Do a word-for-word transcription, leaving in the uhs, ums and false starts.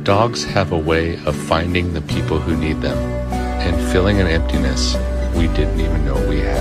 Dogs have a way of finding the people who need them and filling an emptiness we didn't even know we had.